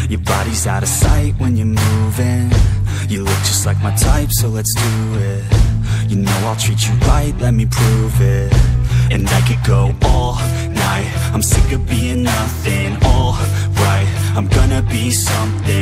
Your body's out of sight when you're moving. You look just like my type, so let's do it. You know I'll treat you right, let me prove it. And I could go all night, I'm sick of being nothing. Alright, I'm gonna be something.